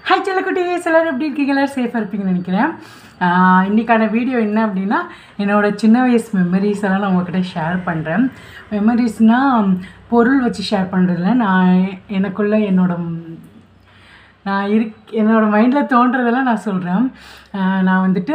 Hi செல்லக்குட்டீஸ், எல்லோரும் எப்படி இருக்கீங்க? எல்லோரும் சேஃபாக இருப்பீங்கன்னு நினைக்கிறேன். இன்றைக்கான வீடியோ என்ன அப்படின்னா, என்னோடய சின்ன வயசு மெமரிஸ் எல்லாம் நான் உங்கள்கிட்ட ஷேர் பண்ணுறேன். மெமரிஸ்னால் பொருள் வச்சு ஷேர் பண்ணுறதில்ல, எனக்குள்ளே என்னோடய மைண்டில் தோன்றதெல்லாம் நான் சொல்கிறேன். நான் வந்துட்டு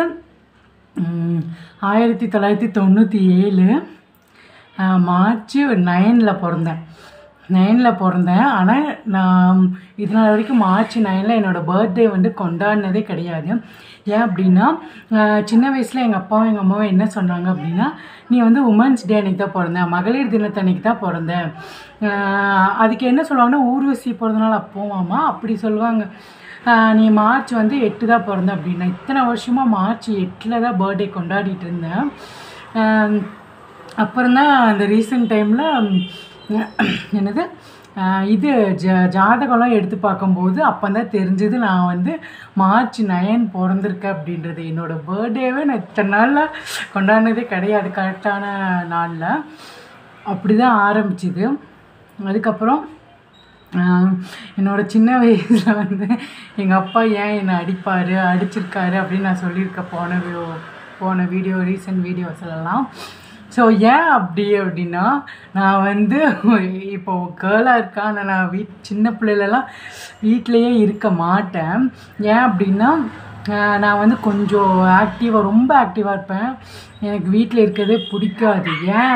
1997 மார்ச் 9 பிறந்தேன். ஆனால் நான் இதனால் வரைக்கும் மார்ச் 9 என்னோடய பர்த்டே வந்து கொண்டாடினதே கிடையாது. ஏன் அப்படின்னா, சின்ன வயசில் எங்கள் அப்பாவும் எங்கள் அம்மாவும் என்ன சொன்னாங்க அப்படின்னா, நீ வந்து உமன்ஸ் டே அன்றைக்கி தான் பிறந்த, மகளிர் தினத்தன்னைக்கு தான் பிறந்த. அதுக்கு என்ன சொல்லுவாங்கன்னா, ஊர்வசி பிறந்தனால அப்போவாமா அப்படி சொல்லுவாங்க. நீ மார்ச் 8 தான் பிறந்த அப்படின்னா, இத்தனை வருஷமாக மார்ச் 8 தான் பர்த்டே கொண்டாடிட்டு இருந்தேன். அப்புறம்தான் அந்த ரீசெண்ட் டைமில் என்னது இது ஜாதகம்லாம் எடுத்து பார்க்கும்போது அப்போ தான் தெரிஞ்சது நான் வந்து மார்ச் 9 பிறந்திருக்கேன் அப்படின்றது. என்னோடய பர்த்டேவே நான் இத்தனை நாளில் கொண்டாடினதே கிடையாது கரெக்டான நாளில். அப்படி தான் ஆரம்பிச்சுது. அதுக்கப்புறம் என்னோடய சின்ன வயசில் வந்து எங்கள் அப்பா ஏன் என்னை அடிச்சிருக்காரு அப்படின்னு நான் சொல்லியிருக்கேன் போன வீடியோ ரீசன்ட் வீடியோஸ்லாம். ஸோ ஏன் அப்படின்னா, நான் வந்து இப்போது கேர்ளாக இருக்கேன். ஆனால் நான் சின்ன பிள்ளைலலாம் வீட்டிலையே இருக்க மாட்டேன். ஏன் அப்படின்னா, நான் வந்து கொஞ்சம் ரொம்ப ஆக்டிவாக இருப்பேன். எனக்கு வீட்டில் இருக்கிறதே பிடிக்காது. ஏன்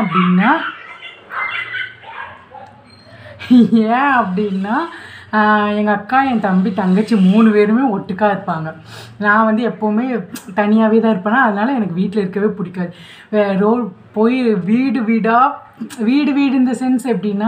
அப்படின்னா எங்கள் அக்கா, என் தம்பி, தங்கச்சி 3 பேருமே ஒட்டுக்காக இருப்பாங்க. நான் வந்து எப்போவுமே தனியாகவே தான் இருப்பேனா, அதனால் எனக்கு வீட்டில் இருக்கவே பிடிக்காது. போய் வீடு இந்த சென்ஸ் எப்படின்னா,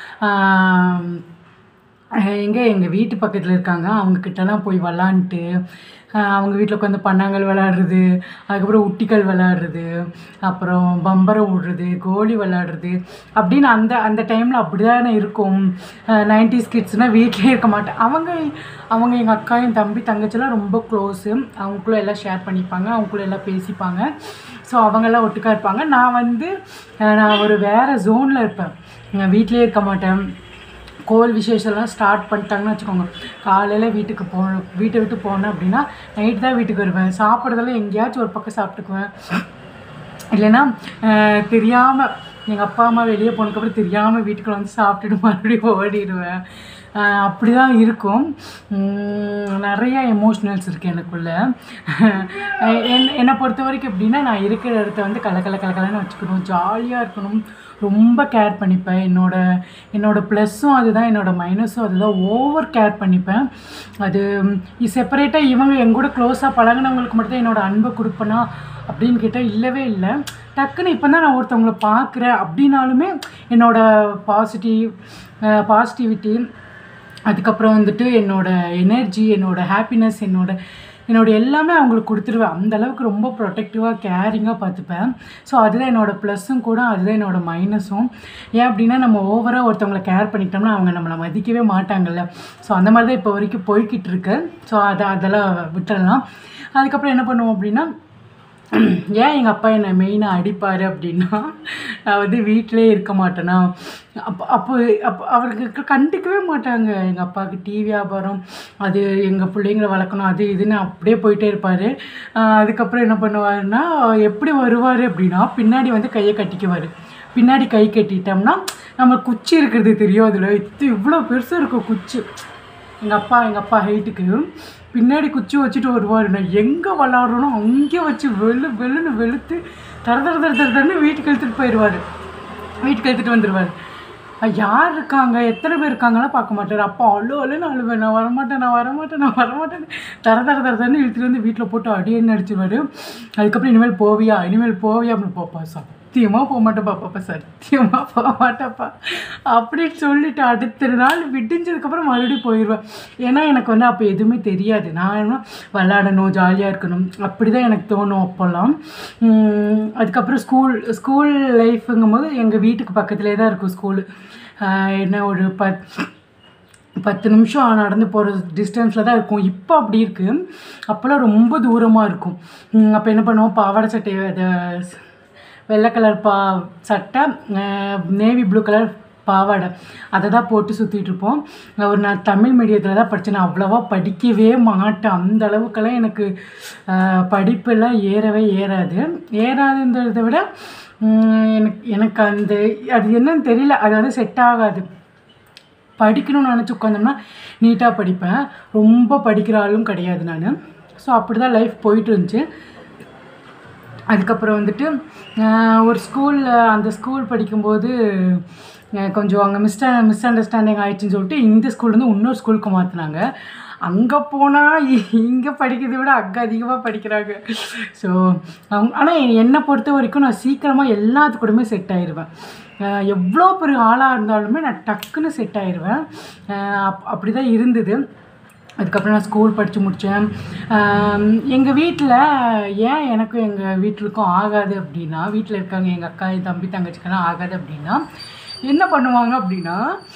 எங்கள் வீட்டு பக்கத்தில் இருக்காங்க, அவங்கக்கிட்டலாம் போய் விளாண்டுட்டு அவங்க வீட்டில் உட்காந்து பண்ணாங்கல் விளாடுறது, அதுக்கப்புறம் உட்டிக்கல் விளாடுறது, அப்புறம் பம்பரம் விடுறது, கோலி விளாடுறது அப்படின்னு அந்த டைமில் அப்படி தானே இருக்கும். 90s கிட்ஸ்னால் வீட்டிலே இருக்க மாட்டேன். அவங்க எங்கள் அக்கா, என் தம்பி, தங்கச்சிலாம் ரொம்ப க்ளோஸு. அவங்களுக்குள்ளே எல்லாம் ஷேர் பண்ணிப்பாங்க, அவங்களுக்குள்ளே எல்லாம் பேசிப்பாங்க. ஸோ அவங்கெல்லாம் ஒட்டுக்காக இருப்பாங்க. நான் ஒரு வேறு ஜோனில் இருப்பேன். நான் வீட்டிலே இருக்க மாட்டேன். கோவில் விசேஷம்லாம் ஸ்டார்ட் பண்ணிட்டாங்கன்னு வச்சுக்கோங்க, காலையில் வீட்டை விட்டு போனேன் அப்படின்னா நைட்டு தான் வீட்டுக்கு வருவேன். சாப்பிட்றதெல்லாம் எங்கேயாச்சும் ஒரு பக்கம் சாப்பிட்டுக்குவேன். இல்லைன்னா தெரியாமல் எங்கள் அப்பா அம்மா வெளியே போனதுக்கப்புறம் தெரியாமல் வீட்டுக்குள்ள வந்து சாப்பிட்டுட்டு மறுபடியும் ஓடிடுவேன். அப்படி தான் இருக்கும். நிறையா எமோஷ்னல்ஸ் இருக்குது எனக்குள்ளே. என்னை பொறுத்த வரைக்கும் எப்படின்னா, நான் இருக்கிற இடத்த வந்து கலக்கலன்னு வச்சுக்கணும், ஜாலியாக இருக்கணும், ரொம்ப கேர் பண்ணிப்பேன். என்னோட ப்ளஸ்ஸும் அதுதான், என்னோடய மைனஸும் அதுதான். ஓவர் கேர் பண்ணிப்பேன். அது செப்பரேட்டாக இவங்க எங்கூட க்ளோஸாக பழகினவங்களுக்கு மட்டும்தான் என்னோடய அன்பை கொடுப்பேனா அப்படின்னு கேட்டால் இல்லவே இல்லை. டக்குன்னு இப்போ தான் நான் ஒருத்தவங்களை பார்க்குறேன் அப்படின்னாலுமே என்னோடய பாசிட்டிவிட்டி, அதுக்கப்புறம் வந்துட்டு என்னோடய எனர்ஜி, என்னோடய ஹாப்பினஸ், என்னோட எல்லாமே அவங்களுக்கு கொடுத்துருவேன். அந்தளவுக்கு ரொம்ப ப்ரொடெக்டிவாக கேரிங்காக பார்த்துப்பேன். ஸோ அதுதான் என்னோடய ப்ளஸ்ஸும் கூட, அதுதான் என்னோடய மைனஸும். ஏன் அப்படின்னா, நம்ம ஓவராக ஒருத்தவங்களை கேர் பண்ணிக்கிட்டோம்னா அவங்க நம்மளை மதிக்கவே மாட்டாங்கல்ல. ஸோ அந்த மாதிரி தான் இப்போ வரைக்கும் போய்கிட்டு இருக்கு. ஸோ அதெல்லாம் விட்டுடலாம். அதுக்கப்புறம் என்ன பண்ணுவோம் அப்படின்னா, ஏன் எங்கள் அப்பா என்னை மெயினாக அடிப்பார் அப்படின்னா, நான் வந்து வீட்டிலே இருக்க மாட்டேனா. அப்போ அவருக்கு கண்டுக்கவே மாட்டாங்க. எங்கள் அப்பாவுக்கு வியாபாரம், அது எங்கள் பிள்ளைங்களை வளர்க்கணும், அது இதுன்னு அப்படியே போயிட்டே இருப்பார். அதுக்கப்புறம் என்ன பண்ணுவாருன்னா, எப்படி வருவார் அப்படின்னா, பின்னாடி வந்து கையை கட்டிக்குவார். பின்னாடி கை கட்டிட்டோம்னா நம்ம குச்சி இருக்கிறது தெரியும். அதில் இவ்வளோ பெருசாக இருக்கும் குச்சி. எங்கள் அப்பா ஹைட்டுக்கு பின்னாடி குச்சி வச்சுட்டு வருவார். நான் எங்கே விளாட்றனோ அங்கே வச்சு வெளுன்னு வெளுத்து தரன்னு வீட்டுக்கு எடுத்துகிட்டு வந்துடுவார். யார் இருக்காங்க, எத்தனை பேர் இருக்காங்கலாம் பார்க்க மாட்டார். அப்போ அழுவேன்னு அழுவேன், நான் வரமாட்டேன் தரன்னு இழுத்துட்டு வந்து வீட்டில் போட்டு அடியேன்னு அடிச்சிடுவார். அதுக்கப்புறம் இனிமேல் போவியா அப்படின்னு போப்பா, சத்தியமாக போக மாட்டேப்பா அப்படின்னு சொல்லிட்டு அடுத்த நாள் விடிஞ்சதுக்கப்புறம் மறுபடியும் போயிடுவேன். ஏன்னா எனக்கு வந்து அப்போ எதுவுமே தெரியாது. நான் என்ன விளாடணும், ஜாலியாக இருக்கணும் அப்படி தான் எனக்கு தோணும் அப்போல்லாம். அதுக்கப்புறம் ஸ்கூல் லைஃபுங்கும் போது எங்கள் வீட்டுக்கு பக்கத்துலேயே தான் இருக்கும் ஸ்கூலு. என்ன ஒரு 10 நிமிஷம் நடந்து போகிற டிஸ்டன்ஸில் தான் இருக்கும். இப்போ அப்படி இருக்குது. அப்போல்லாம் ரொம்ப தூரமாக இருக்கும். அப்போ என்ன பண்ணுவோம், பாவாடை சட்டை, வெள்ளை கலர் சட்டை, நேவி ப்ளூ கலர் பாவாடை அதை தான் போட்டு சுற்றிட்டுருப்போம். நான் தமிழ் மீடியத்தில் தான் படித்தேன். நான் அவ்வளோவா படிக்கவே மாட்டேன். அந்த அளவுக்கெல்லாம் எனக்கு படிப்பெல்லாம் ஏறாது. ஏறாதுன்றதை விட எனக்கு அது என்னன்னு தெரியல, அது வந்து செட் ஆகாது. படிக்கணும்னு நினச்சி உட்காந்தோம்னா நீட்டாக படிப்பேன். ரொம்ப படிக்கிற ஆளும் கிடையாது நான். ஸோ அப்படி தான் லைஃப் போயிட்டு இருந்துச்சு. அதுக்கப்புறம் வந்துட்டு ஒரு அந்த ஸ்கூல் படிக்கும்போது கொஞ்சம் அங்கே மிஸ் அண்டர்ஸ்டாண்டிங் ஆகிடுச்சின்னு சொல்லிட்டு இந்த ஸ்கூல்லேருந்து இன்னொரு ஸ்கூலுக்கு மாற்றினாங்க. அங்கே போனால் இங்கே படிக்கிறதை விட அங்கே அதிகமாக படிக்கிறாங்க. ஸோ ஆனால் என்னை பொறுத்த வரைக்கும் நான் சீக்கிரமாக எல்லாத்துக்கூடமே செட் ஆயிடுவேன். எவ்வளோ பெரிய ஆளாக இருந்தாலுமே நான் டக்குன்னு செட் ஆயிடுவேன். அப்படி தான் இருந்தது. அதுக்கப்புறம் நான் ஸ்கூல் படித்து முடித்தேன். எங்கள் வீட்டில் ஏன் எனக்கும் எங்கள் வீட்டுக்கும் ஆகாது அப்படின்னா, வீட்டில் இருக்காங்க எங்கள் அக்கா, என் தம்பி, தங்கச்சிக்கெல்லாம் ஆகாது அப்படின்னா என்ன பண்ணுவாங்க அப்படின்னா,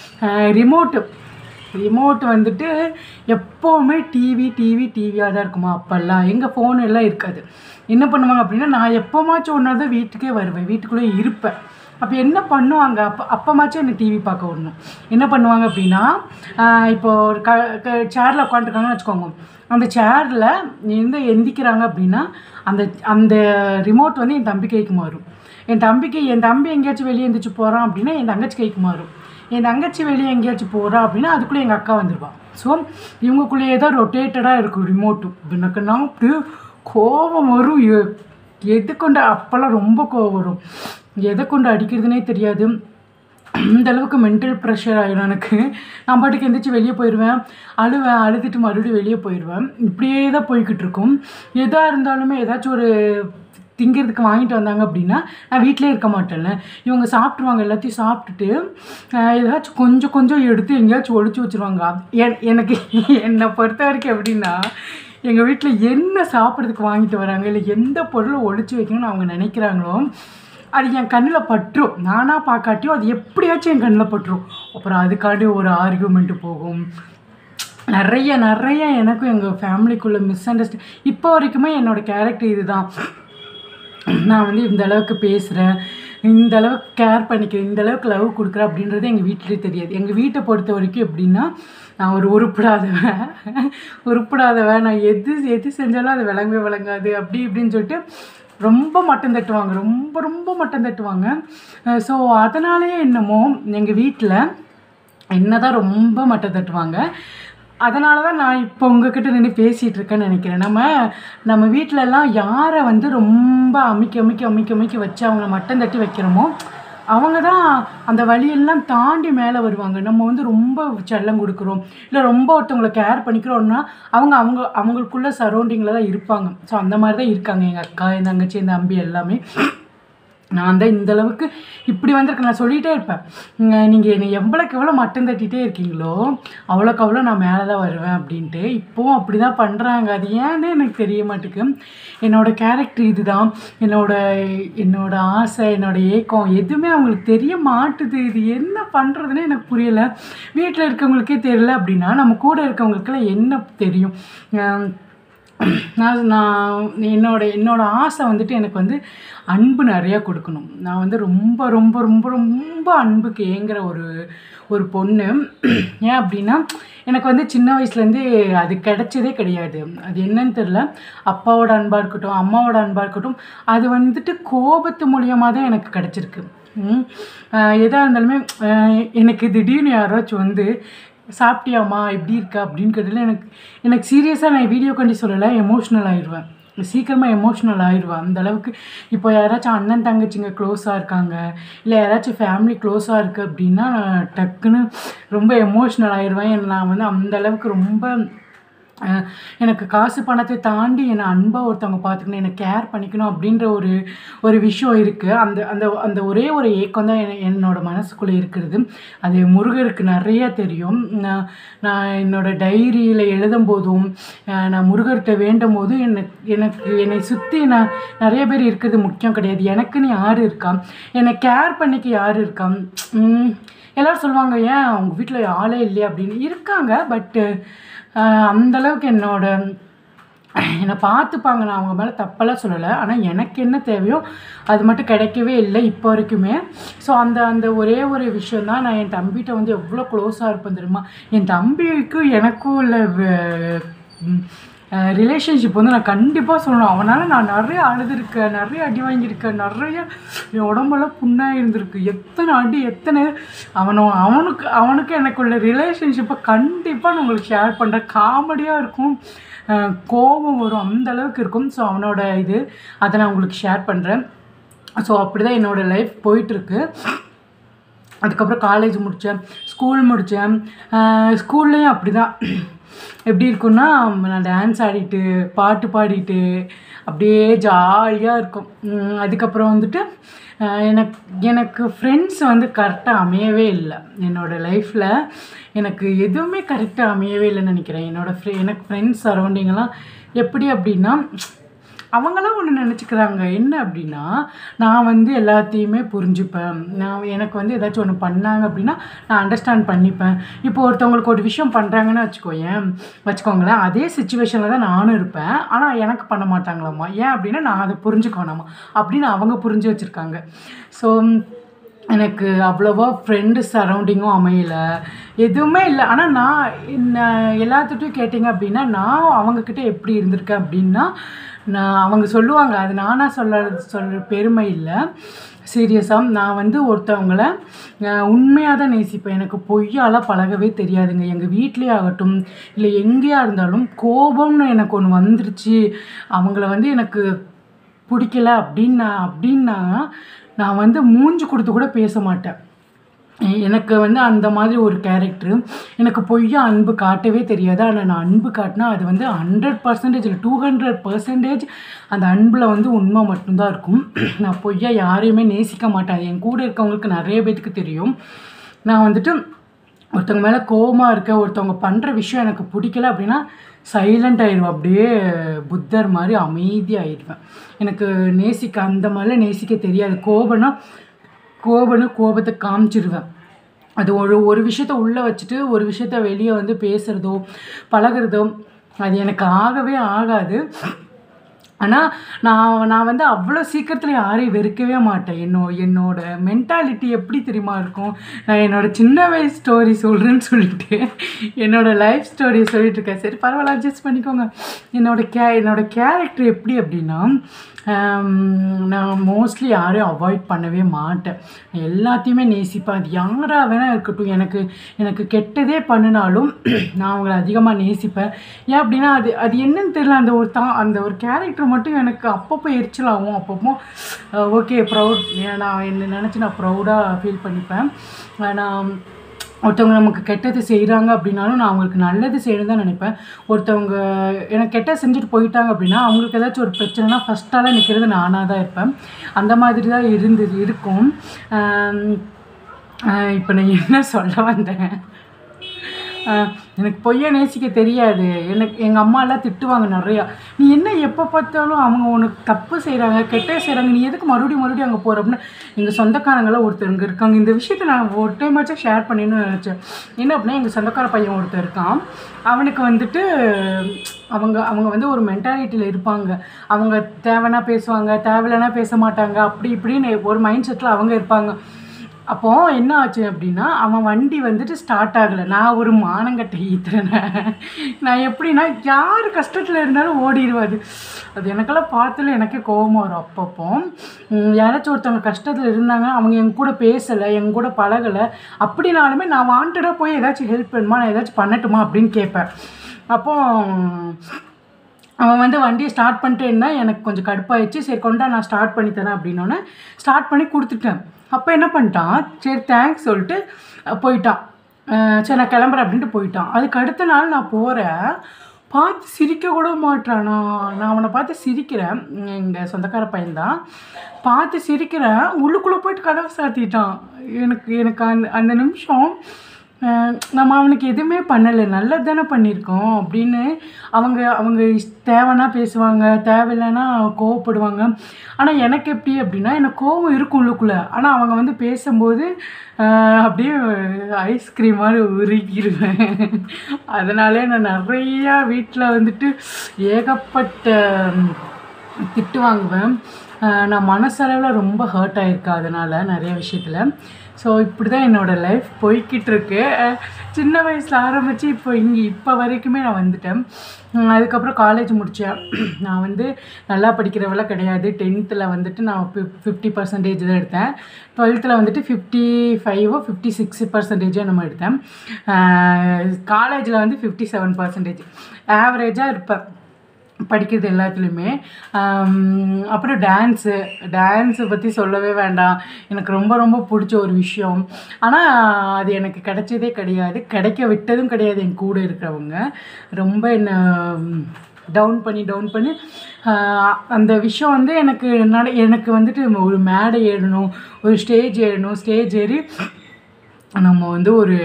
ரிமோட் வந்துட்டு எப்போவுமே டிவியாக தான் இருக்குமா. அப்போல்லாம் எங்கள் ஃபோன் எல்லாம் இருக்காது. என்ன பண்ணுவாங்க அப்படின்னா, நான் எப்போமாச்சும் ஒன்றா தான் வீட்டுக்கே வருவேன், வீட்டுக்குள்ளே இருப்பேன். அப்போ என்ன பண்ணுவாங்க, அப்போமாச்சும் என்னை டிவி பார்க்க விடணும். என்ன பண்ணுவாங்க அப்படின்னா, இப்போது ஒரு சேரில் உட்காந்துருக்காங்கன்னு வச்சுக்கோங்க. அந்த சேரில் எந்திக்கிறாங்க அப்படின்னா அந்த ரிமோட் வந்து என் தம்பி கைக்கு மாறும். என் தம்பி எங்கேயாச்சும் வெளியே எந்திரிச்சு போகிறான் அப்படின்னா என் தங்கச்சி கைக்கு மாறும். என் தங்கச்சி வெளியே எங்கேயாச்சும் போகிறா அப்படின்னா அதுக்குள்ளே எங்கள் அக்கா வந்துடுவாள். ஸோ இவங்களுக்குள்ளேயே தான் ரொட்டேட்டடாக இருக்கும் ரிமோட்டு. எனக்கு நான் கோபம் வரும். எது கொண்டு அப்போல்லாம் ரொம்ப கோபம் வரும். எதை கொண்டு அடிக்கிறதுனே தெரியாது. அந்தளவுக்கு மென்டல் ப்ரெஷர் ஆகிடும் எனக்கு. நான் பாட்டுக்கு எந்திரிச்சு வெளியே போயிடுவேன், அழுதுட்டு மறுபடியும் வெளியே போயிடுவேன். இப்படியே தான் போய்கிட்டு இருக்கும். எதாக இருந்தாலுமே ஏதாச்சும் ஒரு திங்கிறதுக்கு வாங்கிட்டு வந்தாங்க அப்படின்னா நான் வீட்டிலே இருக்க மாட்டேன்ல. இவங்க சாப்பிட்ருவாங்க, எல்லாத்தையும் சாப்பிட்டுட்டு ஏதாச்சும் கொஞ்சம் எடுத்து எங்கேயாச்சும் ஒழிச்சு வச்சுருவாங்க. என்னை பொறுத்த வரைக்கும் எப்படின்னா, எங்கள் வீட்டில் என்ன சாப்பிட்றதுக்கு வாங்கிட்டு வராங்க, இல்லை எந்த பொருளை ஒழிச்சு வைக்கணும்னு அவங்க நினைக்கிறாங்களோ அது என் கண்ணில் பட்டுரும். நானாக பார்க்காட்டியும் அது எப்படியாச்சும் என் கண்ணில் பட்டுரும். அப்புறம் அதுக்காண்டி ஒரு ஆர்கியூமெண்ட்டு போகும். நிறைய எனக்கும் எங்கள் ஃபேமிலிக்குள்ளே மிஸ் அண்டர்ஸ்டாண்ட். இப்போ வரைக்குமே என்னோடய கேரக்டர் இது தான். நான் வந்து இந்த அளவுக்கு பேசுகிறேன், இந்த அளவுக்கு கேர் பண்ணிக்கிறேன், இந்த அளவுக்கு லவ் கொடுக்குறேன் அப்படின்றது எங்கள் வீட்டிலே தெரியாது. எங்கள் வீட்டை பொறுத்த வரைக்கும் எப்படின்னா, நான் ஒரு உருப்படாதவன் நான் எது செஞ்சாலும் அது விளங்காது அப்படி இப்படின்னு சொல்லிட்டு ரொம்ப மட்டம் தட்டுவாங்க. ரொம்ப மட்டம் தட்டுவாங்க. ஸோ அதனாலேயே என்னமோ எங்கள் வீட்டில் என்ன தான் ரொம்ப மட்டம் தட்டுவாங்க. அதனால தான் நான் இப்போ உங்ககிட்ட நின்று பேசிகிட்டு இருக்கேன்னு நினைக்கிறேன். நம்ம வீட்டிலலாம் யாரை வந்து ரொம்ப அமைக்கி வச்சு அவங்கள மட்டம் தட்டி வைக்கிறோமோ அவங்க தான் அந்த வழியெல்லாம் தாண்டி மேலே வருவாங்க. நம்ம வந்து ரொம்ப செல்லம் கொடுக்குறோம், இல்லை ரொம்ப ஒருத்தவங்களை கேர் பண்ணிக்கிறோம்னா அவங்களுக்குள்ள சரௌண்டிங்கில் தான் இருப்பாங்க. ஸோ அந்த மாதிரி தான் இருக்காங்க எங்கள் அக்கா, என் தங்கச்சி, என் தம்பி எல்லாமே. நான் தான் இந்தளவுக்கு இப்படி வந்திருக்கேன். நான் சொல்லிகிட்டே இருப்பேன், நீங்கள் என்னை எவ்வளோ மட்டம் தட்டிகிட்டே இருக்கீங்களோ அவ்வளோ நான் மேலே தான் வருவேன் அப்படின்ட்டு. இப்போவும் அப்படி தான் பண்ணுறாங்க. அது ஏன்னு எனக்கு தெரிய மாட்டேங்குது. என்னோடய கேரக்டர் இது தான். என்னோட ஆசை, என்னோடய ஏக்கம் எதுவுமே அவங்களுக்கு தெரிய மாட்டுது. இது என்ன பண்ணுறதுன்னு எனக்கு புரியலை. வீட்டில் இருக்கவங்களுக்கே தெரியல அப்படின்னா நம்ம கூட இருக்கவங்களுக்கெல்லாம் என்ன தெரியும்? நான் என்னோட ஆசை வந்துட்டு எனக்கு வந்து அன்பு நிறையா கொடுக்கணும். நான் வந்து ரொம்ப அன்புக்கு ஏங்குற ஒரு பொண்ணு. ஏன் அப்படின்னா, எனக்கு வந்து சின்ன வயசுலேருந்து அது கிடைச்சதே கிடையாது. அது என்னன்னு தெரில. அப்பாவோட அன்பாக இருக்கட்டும், அம்மாவோட அன்பாக இருக்கட்டும், அது வந்துட்டு கோபத்து மூலியமாக தான் எனக்கு கிடச்சிருக்கு. எதாக இருந்தாலுமே எனக்கு திடீர்னு யாராச்சும் வந்து சாப்பிட்டியாம்மா, எப்படி இருக்கா அப்படின்னு கேட்டதில் எனக்கு சீரியஸாக நான் வீடியோ கண்டி சொல்லலை, எமோஷ்னல் ஆயிடுவேன். சீக்கிரமாக எமோஷ்னல் ஆயிடுவேன். அந்தளவுக்கு இப்போ யாராச்சும் அண்ணன் தங்கச்சிங்க க்ளோஸாக இருக்காங்க, இல்லை யாராச்சும் ஃபேமிலி க்ளோஸாக இருக்குது அப்படின்னா நான் டக்குன்னு ரொம்ப எமோஷ்னல் ஆயிடுவேன். நான் வந்து அந்தளவுக்கு ரொம்ப எனக்கு காசு பணத்தை தாண்டி என்னை அன்பாக ஒருத்தவங்க பார்த்துக்கணும், என்னை கேர் பண்ணிக்கணும் அப்படின்ற ஒரு விஷயம் இருக்குது. அந்த ஒரே ஒரு ஏக்கம் தான் என்னோட மனசுக்குள்ளே இருக்கிறது. அது முருகருக்கு நிறையா தெரியும். நான் என்னோடய டைரியில் எழுதும் போதும், நான் முருகர்கிட்ட வேண்டும் போதும் என்னை சுற்றி நிறைய பேர் இருக்கிறது முக்கியம் கிடையாது. எனக்குன்னு யார் இருக்கா, என்னை கேர் பண்ணிக்க யார் இருக்கா? எல்லோரும் சொல்லுவாங்க, ஏன் அவங்க வீட்டில் ஆளே இல்லையா அப்படின்னு. இருக்காங்க, பட்டு அந்தளவுக்கு என்னை பார்த்துப்பாங்க, நான் அவங்க மேலே தப்பெல்லாம் சொல்லலை. ஆனால் எனக்கு என்ன தேவையோ அது மட்டும் கிடைக்கவே இல்லை இப்போ வரைக்குமே. ஸோ அந்த அந்த ஒரே ஒரு விஷயம் தான். நான் என் தம்பிகிட்ட வந்து எவ்வளோ க்ளோஸாக இருப்பேன் தெரியுமா? என் தம்பிக்கும் எனக்கும் உள்ள ரிலேஷன்ஷிப் வந்து நான் கண்டிப்பாக சொல்லணும். அவனால் நான் நிறைய அழுதுருக்கேன், நிறைய அடி வாங்கியிருக்கேன், நிறைய என் உடம்பெல்லாம் புண்ணாக இருந்திருக்கு. எத்தனை அடி, எத்தனை அவனுக்கு எனக்கு உள்ள ரிலேஷன்ஷிப்பை கண்டிப்பாக நான் உங்களுக்கு ஷேர் பண்ணுறேன். காமெடியாக இருக்கும், கோபம் வரும், அந்தளவுக்கு இருக்கும். ஸோ அவனோட அதை நான் உங்களுக்கு ஷேர் பண்ணுறேன். ஸோ அப்படி தான் என்னோடய லைஃப் போயிட்டுருக்கு. அதுக்கப்புறம் காலேஜ் முடித்தேன், ஸ்கூல் முடித்தேன். ஸ்கூல்லேயும் அப்படி தான். எப்படி இருக்குன்னா, நான் டான்ஸ் ஆடிட்டு பாட்டு பாடிட்டு அப்படியே ஜாலியாக இருக்கும். அதுக்கப்புறம் வந்துட்டு எனக்கு ஃப்ரெண்ட்ஸ் வந்து கரெக்டாக அமையவே இல்லை. என்னோடய லைஃப்பில் எனக்கு எதுவுமே கரெக்டாக அமையவே இல்லைன்னு நினைக்கிறேன். எனக்கு ஃப்ரெண்ட்ஸ் சரௌண்டிங்கெல்லாம் எப்படி அப்படின்னா, அவங்களாம் ஒன்று நினச்சிக்கிறாங்க. என்ன அப்படின்னா, நான் வந்து எல்லாத்தையுமே புரிஞ்சுப்பேன். எனக்கு வந்து ஏதாச்சும் ஒன்று பண்ணாங்க அப்படின்னா நான் அண்டர்ஸ்டாண்ட் பண்ணிப்பேன். இப்போ ஒருத்தவங்களுக்கு ஒரு விஷயம் பண்ணுறாங்கன்னு வச்சுக்கோங்களேன், அதே சுச்சுவேஷனில் தான் நானும் இருப்பேன். ஆனால் எனக்கு பண்ண மாட்டாங்களாம்மா. ஏன் அப்படின்னா நான் அதை புரிஞ்சுக்க வேணாமா அப்படின்னு அவங்க புரிஞ்சு வச்சுருக்காங்க. ஸோ எனக்கு அவ்வளோவா ஃப்ரெண்டு சரௌண்டிங்கும் அமையலை, எதுவுமே இல்லை. ஆனால் நான் எல்லாத்துட்டையும் கேட்டிங்க அப்படின்னா, நான் அவங்கக்கிட்ட எப்படி இருந்திருக்கேன் அப்படின்னா, அவங்க சொல்லுவாங்க, அது நானாக சொல்கிற பெருமை இல்லை, சீரியஸாக. நான் வந்து ஒருத்தவங்கள உண்மையாக தான் நேசிப்பேன். எனக்கு பொய்யாலாம் பழகவே தெரியாதுங்க. எங்கள் வீட்லேயே ஆகட்டும், இல்லை எங்கேயா இருந்தாலும் கோபம்னு எனக்கு ஒன்று வந்துருச்சு, அவங்கள வந்து எனக்கு பிடிக்கல அப்படின்னா நான் வந்து மூஞ்சி கொடுத்து கூட பேச மாட்டேன். எனக்கு வந்து அந்த மாதிரி ஒரு கேரக்டரு. எனக்கு பொய்யா அன்பு காட்டவே தெரியாது. ஆனால் நான் அன்பு காட்டினா அது வந்து 100% இல்லை 200% அந்த அன்பில் வந்து உண்மை மட்டும்தான் இருக்கும். நான் பொய்யா யாரையுமே நேசிக்க மாட்டேன். என் கூட இருக்கவங்களுக்கு நிறைய பேத்துக்கு தெரியும். நான் வந்துட்டு ஒருத்தவங்க மேலே கோபமாக இருக்கேன், ஒருத்தவங்க பண்ணுற விஷயம் எனக்கு பிடிக்கல அப்படின்னா சைலண்ட் ஆயிடுவேன். அப்படியே புத்தர் மாதிரி அமைதியாகிடுவேன். எனக்கு அந்த மாதிரிலாம் நேசிக்க தெரியாது. கோபத்தை காமிச்சிடுவேன். அது ஒரு விஷயத்த உள்ளே வச்சுட்டு ஒரு விஷயத்த வெளியே வந்து பேசுகிறதோ பழகிறதோ அது எனக்கு ஆகவே ஆகாது. ஆனால் நான் வந்து அவ்வளோ சீக்கிரத்தில் யாரையும் வெறுக்கவே மாட்டேன். என்னோட மென்டாலிட்டி எப்படி தெரியுமா இருக்கும்? நான் என்னோடய சின்ன வயசு ஸ்டோரி சொல்கிறேன்னு சொல்லிட்டு என்னோடய லைஃப் ஸ்டோரியை சொல்லிகிட்ருக்கேன். சரி பரவாயில்ல, அட்ஜஸ்ட் பண்ணிக்கோங்க. என்னோட கேரக்டர் எப்படி அப்படின்னா, நான் மோஸ்ட்லி யாரையும் அவாய்ட் பண்ணவே மாட்டேன். எல்லாத்தையுமே நேசிப்பேன். அது யாராக வேணால் இருக்கட்டும், எனக்கு கெட்டதே பண்ணினாலும் நான் அவங்கள அதிகமாக நேசிப்பேன். ஏன் அப்படின்னா அது என்னன்னு தெரியல, அந்த ஒரு கேரக்டர் மட்டும் எனக்கு அப்பப்போ எரிச்சலாகும். அப்பப்போ ஓகே ப்ரௌட், நான் என்ன நினச்சி நான் ப்ரௌடாக ஃபீல் பண்ணிப்பேன். நான் ஒருத்தவங்க நமக்கு கெட்டது செய்கிறாங்க அப்படின்னாலும் நான் அவங்களுக்கு நல்லது செய்யணும் தான் நினைப்பேன். ஒருத்தவங்க எனக்கு கெட்டது செஞ்சுட்டு போயிட்டாங்க அப்படின்னா அவங்களுக்கு ஏதாச்சும் ஒரு பிரச்சனைனா ஃபஸ்ட்டால் நிற்கிறது நானாக தான் இருப்பேன். அந்த மாதிரி தான் இருக்கும். இப்போ நான் என்ன சொல்ல வந்தேன், எனக்கு பொய்யை நேசிக்க தெரியாது. எங்கள் அம்மாலாம் திட்டுவாங்க நிறையா, நீ என்ன எப்போ பார்த்தாலும் அவங்க உனக்கு தப்பு செய்கிறாங்க கெட்டது செய்கிறாங்க, நீ எதுக்கு மறுபடியும் அங்கே போகிற அப்படின்னு. எங்கள் சொந்தக்காரங்களாம் ஒருத்தருங்க இருக்காங்க. இந்த விஷயத்தை நான் ஒரு டைமாச்சும் ஷேர் பண்ணின்னு நினச்சேன். என்ன அப்படின்னா, எங்கள் சொந்தக்கார பையன் ஒருத்தர் இருக்கான். அவனுக்கு வந்துட்டு அவங்க வந்து ஒரு மென்டாலிட்டியில் இருப்பாங்க. அவங்க தேவைன்னா பேசுவாங்க, தேவையில்லைன்னா பேச மாட்டாங்க, அப்படி இப்படின்னு ஒரு மைண்ட் செட்டில் அவங்க இருப்பாங்க. அப்போது என்ன ஆச்சு அப்படின்னா, அவன் வண்டி வந்துட்டு ஸ்டார்ட் ஆகலை. நான் ஒரு மானங்கட்டை ஈத்துறேன். நான் எப்படின்னா யார் கஷ்டத்தில் இருந்தாலும் ஓடிடுவாது. அது எனக்கெல்லாம் பார்த்துல எனக்கே கோபமாக வரும். அப்பப்போ யாராச்சும் ஒருத்தவங்க கஷ்டத்தில் இருந்தாங்க, அவங்க என் கூட பேசலை, என் கூட பழகலை அப்படின்னாலுமே நான் வாண்டடாக போய் ஏதாச்சும் ஹெல்ப் பண்ணுமா, நான் ஏதாச்சும் பண்ணட்டுமா அப்படின்னு கேட்பேன். அப்போது அவன் வந்து வண்டியை ஸ்டார்ட் பண்ணிட்டு இருந்தால் எனக்கு கொஞ்சம் கடுப்பாயிடுச்சு. சரி கொண்டா நான் ஸ்டார்ட் பண்ணி தரேன் அப்படின்னோடனே ஸ்டார்ட் பண்ணி கொடுத்துட்டேன். அப்போ என்ன பண்ணிட்டான், சரி தேங்க்ஸ் சொல்லிட்டு போயிட்டான். சரி நான் கிளம்புறேன் அப்படின்ட்டு போயிட்டான். அதுக்கு அடுத்த நாள் நான் போகிறேன், பார்த்து சிரிக்க கூட மாட்டான். நான் அவனை பார்த்து சிரிக்கிறேன். எங்கள் சொந்தக்கார பையன்தான். பார்த்து சிரிக்கிறேன், உள்ளுக்குள்ளே போயிட்டு கதவை சாத்திட்டான். எனக்கு அந்த நிமிஷம் நம்ம அவனுக்கு எதுவுமே பண்ணலை, நல்லது தானே பண்ணியிருக்கோம் அப்படின்னு அவங்க அவங்க தேவைன்னா பேசுவாங்க, தேவையில்லைன்னா கோவப்படுவாங்க. ஆனால் எனக்கு எப்படி அப்படின்னா, எனக்கு கோவம் இருக்கும் உள்ளுக்குள்ளே. ஆனால் அவங்க வந்து பேசும்போது அப்படியே ஐஸ்கிரீம் மாதிரி உருகிடுவேன். அதனாலே நான் நிறையா வீட்டில் வந்துட்டு ஏகப்பட்ட திட்டு வாங்குவேன். நான் மனசளவில் ரொம்ப ஹர்ட் ஆகியிருக்கேன் அதனால் நிறைய விஷயத்தில். ஸோ இப்படி தான் என்னோடய லைஃப் போய்கிட்டுருக்கு. சின்ன வயசில் ஆரம்பித்து இப்போ வரைக்குமே நான் வந்துட்டேன். அதுக்கப்புறம் காலேஜ் முடித்தேன். நான் வந்து நல்லா படிக்கிறவெல்லாம் கிடையாது. 10th வந்துட்டு நான் 50% தான் எடுத்தேன். 12th வந்துட்டு 55 56% நம்ம எடுத்தேன். காலேஜில் வந்து 57% ஆவரேஜாக இருப்பேன் படிக்கிறது எல்லாத்துலேயுமே. அப்புறம் டான்ஸை பற்றி சொல்லவே வேண்டாம். எனக்கு ரொம்ப ரொம்ப பிடிச்ச ஒரு விஷயம். ஆனால் அது எனக்கு கிடைச்சதே கிடையாது, கிடைக்க விட்டதும் கிடையாது. என் கூட இருக்கிறவங்க ரொம்ப என்னை டவுன் பண்ணி அந்த விஷயம் வந்து எனக்கு வந்துட்டு ஒரு மேடை ஏறணும், ஒரு ஸ்டேஜ் ஏறி நம்ம வந்து ஒரு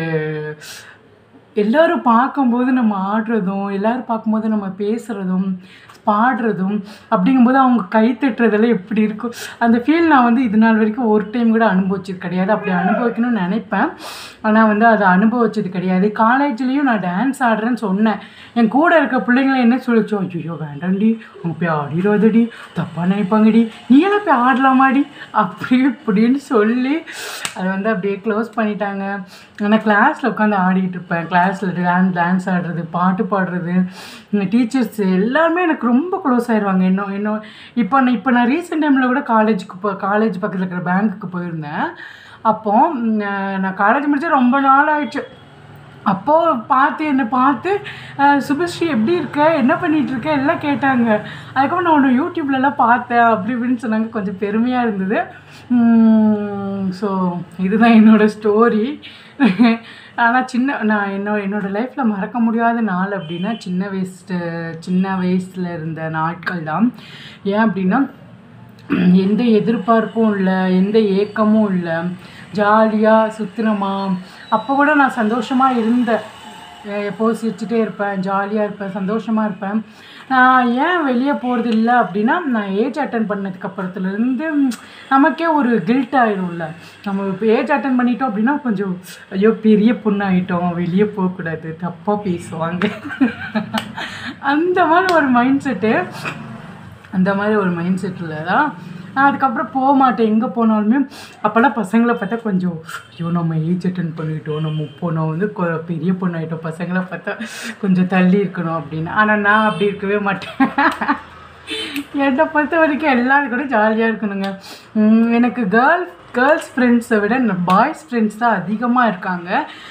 எல்லோரும் பார்க்கும்போது நம்ம ஆடுறதும், எல்லோரும் பார்க்கும்போது நம்ம பேசுகிறதும் பாடுறதும் அப்படிங்கும்போது அவங்க கை தட்டுறதெல்லாம் எப்படி இருக்கும் அந்த ஃபீல் நான் வந்து இது நாள் வரைக்கும் ஒரு டைம் கூட அனுபவிச்சது கிடையாது. அப்படி அனுபவிக்கணும்னு நினைப்பேன், ஆனால் வந்து அதை அனுபவிச்சது கிடையாது. காலேஜ்லேயும் நான் டான்ஸ் ஆடுறேன்னு சொன்னேன். என் கூட இருக்க பிள்ளைங்கள என்ன சொல்லிச்சோம், ஐயோ வேண்டாண்டி, அவங்க போய் ஆடிடுவதடி, தப்பாக நினைப்பாங்கடி, நீயெல்லாம் போய் ஆடலாமாடி அப்படி இப்படின்னு சொல்லி அதை வந்து அப்படியே க்ளோஸ் பண்ணிட்டாங்க. ஆனால் கிளாஸில் உட்காந்து ஆடிட்டு இருப்பேன். கிளாஸில் டான்ஸ் ஆடுறது, பாட்டு பாடுறது, டீச்சர்ஸ் எல்லாருமே எனக்கு ரொம்ப க்ளோஸ் ஆயிடுவாங்க. இப்போ நான் ரீசெண்ட் டைமில் கூட காலேஜ் பக்கத்தில் இருக்கிற பேங்க்குக்கு போயிருந்தேன். அப்போது நான் காலேஜ் முடித்தா ரொம்ப நாள் ஆயிடுச்சு. அப்போது என்னை பார்த்து சுபஸ்ரீ எப்படி இருக்க, என்ன பண்ணிகிட்ருக்க எல்லாம் கேட்டாங்க. அதுக்கப்புறம் நான் ஒன்று யூடியூப்லலாம் பார்த்தேன் அப்படி இப்படின்னு சொன்னாங்க. கொஞ்சம் பெருமையாக இருந்தது. ஸோ இதுதான் என்னோடய ஸ்டோரி. ஆனால் நான் என்னோடய லைஃப்பில் மறக்க முடியாத நாள் அப்படின்னா சின்ன வயசில் இருந்த நாட்கள் தான். ஏன் அப்படின்னா எந்த எதிர்பார்ப்பும் இல்லை, எந்த ஏக்கமும் இல்லை, ஜாலியாக சுற்றினோமா. அப்போ கூட நான் சந்தோஷமாக இருந்தேன். எப்போது சிரிச்சுட்டே இருப்பேன், ஜாலியாக இருப்பேன், சந்தோஷமாக இருப்பேன். நான் ஏன் வெளியே போகிறது இல்லை அப்படின்னா, நான் ஏஜ் அட்டன் பண்ணதுக்கப்புறத்துலேருந்து நமக்கே ஒரு கில்ட் ஆகிடும்ல. நம்ம இப்போ ஏஜ் அட்டன் பண்ணிட்டோம் அப்படின்னா கொஞ்சம் ஐயோ பெரிய பொண்ணாகிட்டோம், வெளியே போகக்கூடாது, தப்பாக பேசுவாங்க, அந்த மாதிரி ஒரு மைண்ட் செட்டில் தான் நான் அதுக்கப்புறம் போக மாட்டேன். எங்கே போனாலுமே அப்போல்லாம் பசங்களை பார்த்தா கொஞ்சம் ஐயோ நம்ம ஏஜ் அட்டன் பண்ணிட்டோம், நம்ம வந்து பெரிய பொண்ணாகிட்டோம், பசங்களை பார்த்தா கொஞ்சம் தள்ளி இருக்கணும் அப்படின்னு. ஆனால் நான் அப்படி இருக்கவே மாட்டேன். என்னை பொறுத்த வரைக்கும் எல்லாரும் கூட ஜாலியாக இருக்கணுங்க. எனக்கு கேர்ள்ஸ் ஃப்ரெண்ட்ஸை விட பாய்ஸ் ஃப்ரெண்ட்ஸ் தான் அதிகமாக இருக்காங்க.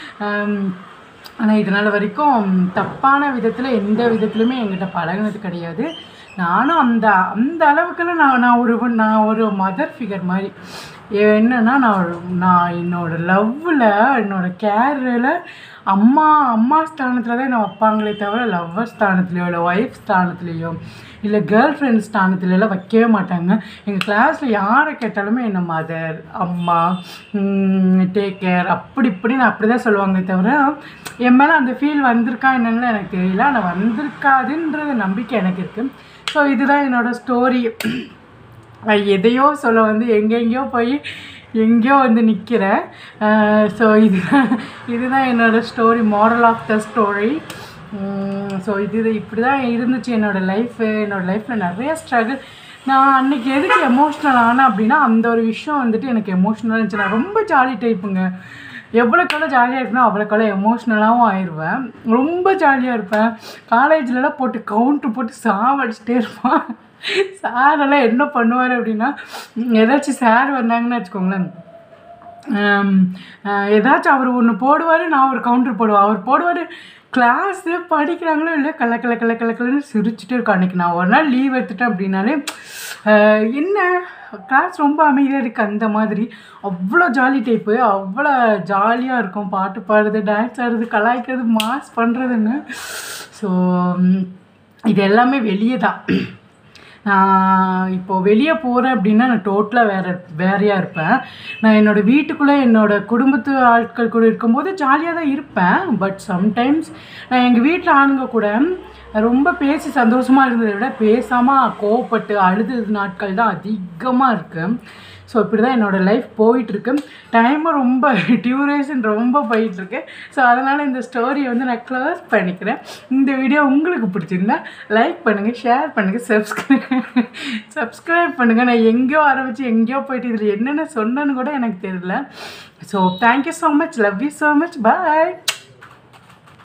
ஆனால் இதனால் வரைக்கும் தப்பான விதத்தில் எந்த விதத்துலையுமே என்கிட்ட பழகினது கிடையாது. நானும் அந்த அளவுக்குலாம் நான் ஒரு மதர் ஃபிகர் மாதிரி. என்னென்னா நான் என்னோடய லவ்வில், என்னோடய கேரில் அம்மா ஸ்தானத்தில் தான் என்னை வைப்பாங்களே தவிர லவ்வர் ஸ்தானத்துலையோ இல்லை ஒய்ஃப் ஸ்தானத்துலேயோ இல்லை கேர்ள் ஃப்ரெண்ட் ஸ்தானத்துலலாம் வைக்கவே மாட்டாங்க. எங்கள் கிளாஸில் யாரை கேட்டாலுமே என்னை மதர், அம்மா, டேக் கேர் அப்படி இப்படின்னு அப்படி தான் சொல்லுவாங்க தவிர என் மேலே அந்த ஃபீல் வந்திருக்கா என்னன்னு எனக்கு தெரியல. ஆனால் வந்திருக்காதுன்ற நம்பிக்கை எனக்கு இருக்குது. ஸோ இதுதான் என்னோடய ஸ்டோரி. எதையோ சொல்ல வந்து எங்கெங்கேயோ போய் எங்கேயோ வந்து நிற்கிறேன். ஸோ இதுதான் என்னோடய story, moral of the story. So இப்படி தான் இருந்துச்சு என்னோடய லைஃப்பில் நிறைய ஸ்ட்ரகிள். நான் அன்றைக்கி எதுக்கு எமோஷ்னல் ஆனேன் அப்படின்னா அந்த ஒரு விஷயம் வந்துட்டு எனக்கு எமோஷ்னலாக இருந்துச்சு. நான் ரொம்ப ஜாலி டைப்புங்க. எவ்வளோக்கெல்லாம் ஜாலியாக இருக்கணும் அவ்வளோக்கெல்லாம் எமோஷ்னலாகவும் ஆயிடுவேன். ரொம்ப ஜாலியாக இருப்பேன். காலேஜ்லலாம் போட்டு சாவடிச்சிட்டே இருப்பான். சாரெல்லாம் என்ன பண்ணுவார் அப்படின்னா, ஏதாச்சும் சார் வந்தாங்கன்னு வச்சுக்கோங்களேன், ஏதாச்சும் அவர் ஒன்று போடுவார், நான் ஒரு கவுண்டர் போடுவேன். அவர் போடுவார், கிளாஸு படிக்கிறாங்களோ இல்லை கலன்னு சிரிச்சுட்டு இருக்கோம். அன்றைக்கி நான் ஒரு நாள் லீவ் எடுத்துட்டேன் அப்படின்னாலே என்ன கிளாஸ் ரொம்ப அமைதியாக இருக்குது அந்த மாதிரி. அவ்வளோ ஜாலி டைப்பு, அவ்வளோ ஜாலியாக இருக்கும். பாட்டு பாடுறது, டான்ஸ் ஆடுறது, கலாய்க்கிறது, மாஸ் பண்ணுறதுன்னு. ஸோ இது எல்லாமே வெளியே தான். நான் இப்போது வெளியே போகிறேன் அப்படின்னா நான் டோட்டலாக வேறையாக இருப்பேன். நான் என்னோடய வீட்டுக்குள்ளே என்னோடய குடும்பத்து ஆட்கள் கூட இருக்கும்போது ஜாலியாக தான் இருப்பேன். பட் சம்டைம்ஸ் நான் எங்கள் வீட்டில் ஆளுங்க கூட ரொம்ப பேசி சந்தோஷமாக இருந்ததை விட பேசாமல் கோவப்பட்டு அழுது நாட்கள் தான் அதிகமாக இருக்குது. ஸோ இப்படி தான் என்னோடய லைஃப் போயிட்டுருக்கு. டைமும் ரொம்ப டியூரேஷன் ரொம்ப போயிட்டுருக்கு. ஸோ அதனால் இந்த ஸ்டோரியை வந்து நான் க்ளோஸ் பண்ணிக்கிறேன். இந்த வீடியோ உங்களுக்கு பிடிச்சிருந்தா லைக் பண்ணுங்கள், ஷேர் பண்ணுங்கள், சப்ஸ்கிரைப் பண்ணுங்கள். நான் எங்கேயோ ஆரம்பித்து எங்கேயோ போயிட்டு இதில் என்னென்ன சொன்னேன்னு கூட எனக்கு தெரியல. So thank you so much, love you so much, bye.